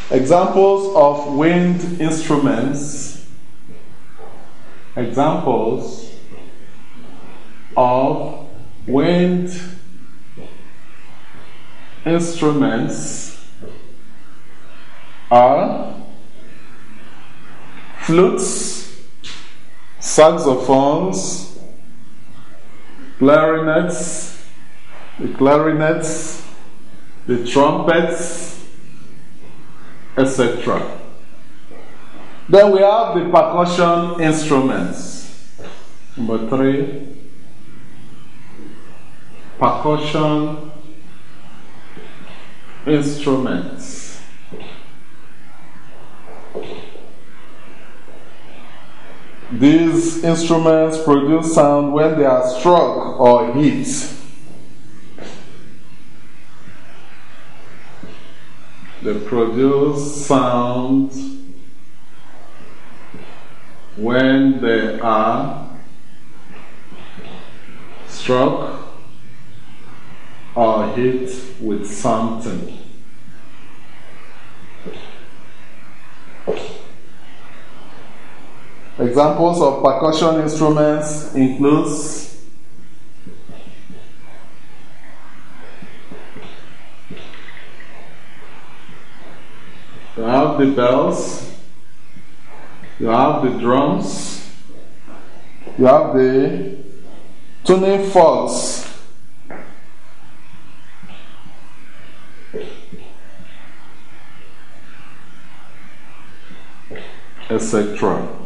Examples of wind instruments. Examples of wind instruments are flutes, saxophones, clarinets, the trumpets, etc. Then we have the percussion instruments. Number 3, percussion instruments. These instruments produce sound when they are struck or hit. They produce sound when they are struck or hit with something. Examples of percussion instruments includes you have the bells, you have the drums, you have the tuning forks, etc.